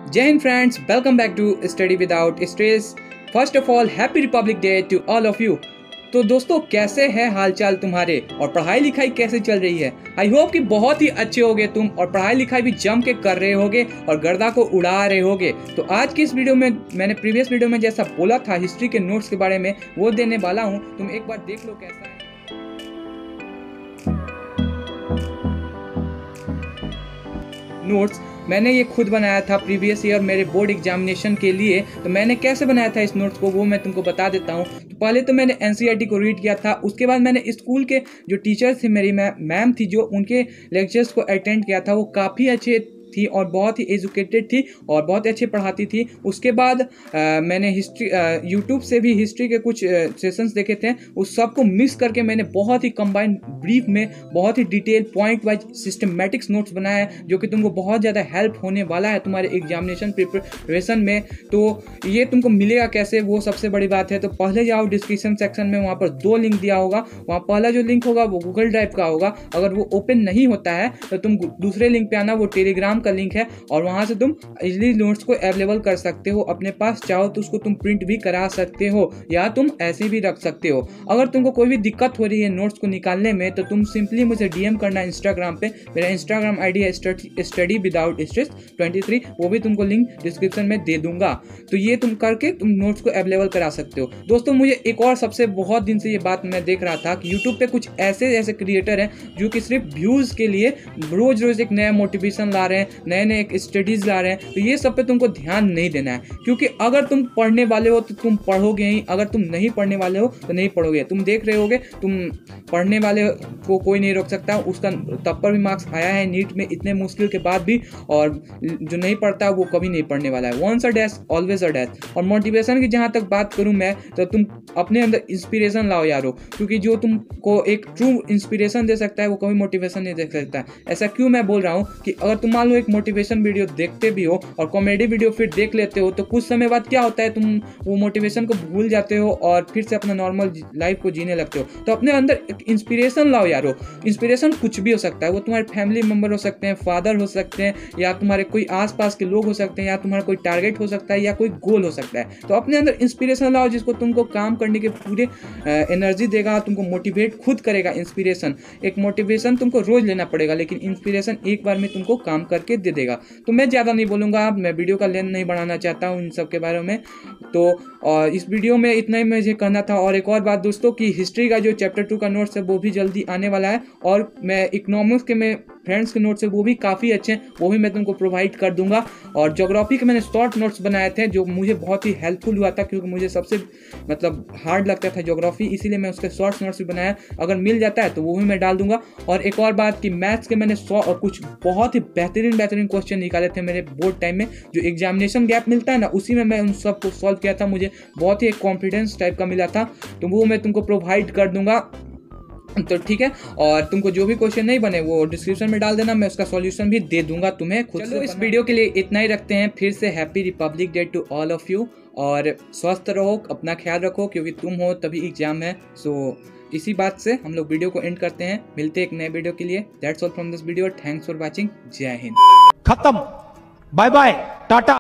जय Hind friends, welcome back to study without stress. First of all happy Republic Day to all of you. तो दोस्तों, कैसे हैं हालचाल तुम्हारे और पढ़ाई लिखाई कैसे चल रही है? आई होप कि बहुत ही अच्छे होगे तुम और पढ़ाई लिखाई भी जम के कर रहे होगे और गर्दा को उड़ा रहे होगे। तो आज की इस वीडियो में मैंने प्रीवियस वीडियो में जैसा बोला था हिस्ट्री के नोट्स के बारे में वो देने वाला हूँ। तुम एक बार देख लो कैसा है। नोट्स मैंने ये खुद बनाया था प्रीवियस ईयर मेरे बोर्ड एग्जामिनेशन के लिए। तो मैंने कैसे बनाया था इस नोट्स को वो मैं तुमको बता देता हूँ। तो पहले तो मैंने एनसीईआरटी को रीड किया था, उसके बाद मैंने स्कूल के जो टीचर्स थे, मेरी मैम थी जो उनके लेक्चर्स को अटेंड किया था, वो काफ़ी अच्छे थी और बहुत ही एजुकेटेड थी और बहुत अच्छे पढ़ाती थी। उसके बाद मैंने हिस्ट्री यूट्यूब से भी हिस्ट्री के कुछ सेशंस देखे थे, उस सब को मिक्स करके मैंने बहुत ही कंबाइंड ब्रीफ में बहुत ही detail point wise systematics notes बनाया है, जो कि तुमको बहुत ज़्यादा हेल्प होने वाला है तुम्हारे एग्जामिनेशन प्रिपरेशन में। तो ये तुमको मिलेगा कैसे, वो सबसे बड़ी बात है। तो पहले जाओ डिस्क्रिप्शन सेक्शन में, वहाँ पर 2 लिंक दिया होगा। वहाँ पहला जो लिंक होगा वो गूगल ड्राइव का होगा। अगर वो ओपन नहीं होता है तो तुम दूसरे लिंक पे आना, वो टेलीग्राम का लिंक है और वहां से तुम इजीली नोट्स को अवेलेबल कर सकते हो अपने पास। चाहो तो उसको तुम प्रिंट भी करा सकते हो या तुम ऐसे भी रख सकते हो। अगर तुमको कोई भी दिक्कत हो रही है नोट्स को निकालने में तो तुम सिंपली मुझे डीएम करना इंस्टाग्राम पे। मेरा इंस्टाग्राम आईडी है स्टडी विदाउट स्ट्रेस 23, वो भी तुमको लिंक डिस्क्रिप्शन में दे दूंगा। तो ये तुम करके तुम नोट्स को अवेलेबल करा सकते हो। दोस्तों, मुझे एक और सबसे बहुत दिन से ये बात मैं देख रहा था कि यूट्यूब पे कुछ ऐसे क्रिएटर हैं जो कि सिर्फ व्यूज के लिए रोज रोज एक नया मोटिवेशन ला रहे हैं, नए एक स्टडीज ला रहे हैं। तो ये सब पे तुमको ध्यान नहीं देना है, क्योंकि अगर तुम पढ़ने वाले हो तो तुम पढ़ोगे ही, अगर तुम नहीं पढ़ने वाले हो तो नहीं पढ़ोगे। तुम देख रहे होगे, तुम पढ़ने वाले को कोई नहीं रोक सकता। उसका तब पर भी मार्क्स आया है नीट में इतने मुश्किल के बाद भी, और जो नहीं पढ़ता वो कभी नहीं पढ़ने वाला है। Once a dash always a dash. और मोटिवेशन की जहाँ तक बात करूँ मैं, तो तुम अपने अंदर इंस्पिरेशन लाओ यारो, क्योंकि जो तुमको एक ट्रू इंस्पिरेशन दे सकता है वो कभी मोटिवेशन नहीं दे सकता। ऐसा क्यों मैं बोल रहा हूँ कि अगर तुम मान लो एक मोटिवेशन वीडियो देखते भी हो और कॉमेडी वीडियो फिर देख लेते हो, तो कुछ समय बाद क्या होता है, तुम वो मोटिवेशन को भूल जाते हो और फिर से अपना नॉर्मल लाइफ को जीने लगते हो। तो अपने अंदर एक इंस्पिरेशन लाओ यारो। इंस्पिरेशन कुछ भी हो सकता है, वो तुम्हारे फैमिली मेंबर हो सकते हैं, फादर हो सकते हैं, या तुम्हारे कोई आसपास के लोग हो सकते हैं, या तुम्हारा कोई टारगेट हो सकता है, या कोई गोल हो सकता है। तो अपने अंदर इंस्पिरेशन लाओ जिसको तुमको काम करने के पूरे एनर्जी देगा, तुमको मोटिवेट खुद करेगा। इंस्पिरेशन, एक मोटिवेशन तुमको रोज लेना पड़ेगा, लेकिन इंस्पिरेशन एक बार में तुमको काम करके दे देगा। तो मैं ज़्यादा नहीं बोलूँगा, मैं वीडियो का लेंथ नहीं बढ़ाना चाहता हूँ इन सब के बारे में। तो और इस वीडियो में इतना ही मुझे कहना था। और एक और बात दोस्तों, कि हिस्ट्री का जो चैप्टर 2 का नोट्स है वो भी जल्दी आने वाला है, और मैं इकोनॉमिक्स के में फ्रेंड्स के नोट्स है वो भी काफ़ी अच्छे हैं, वो भी मैं तुमको प्रोवाइड कर दूंगा। और ज्योग्राफी के मैंने शॉर्ट नोट्स बनाए थे जो मुझे बहुत ही हेल्पफुल हुआ था, क्योंकि मुझे सबसे हार्ड लगता था ज्योग्राफी, इसीलिए मैं उसके शॉर्ट्स नोट्स भी बनाया। अगर मिल जाता है तो वो भी मैं डाल दूंगा। और एक और बात कि मैथ्स के मैंने कुछ बहुत ही बेहतरीन क्वेश्चन निकाले थे मेरे बोर्ड टाइम में। जो एग्जामिनेशन गैप मिलता है ना, उसी में मैं उन सब को सॉल्व किया था। मुझे बहुत ही एक कॉन्फिडेंस टाइप का मिला था, तो वो मैं तुमको प्रोवाइड कर दूंगा। तो ठीक है, और तुमको जो भी क्वेश्चन नहीं बने वो डिस्क्रिप्शन में डाल देना, मैं उसका सॉल्यूशन भी दे दूंगा तुम्हें खुद। चलो, इस वीडियो के लिए इतना ही रखते हैं। फिर से happy Republic Day to all of you, और स्वस्थ रहो, अपना ख्याल रखो, क्योंकि तुम हो तभी एग्जाम है। सो इसी बात से हम लोग वीडियो को एंड करते हैं। मिलते हैं एक नए वीडियो के लिए। That's all from this video. Thanks for watching. जय हिंद। खत्म। Bye bye, Tata.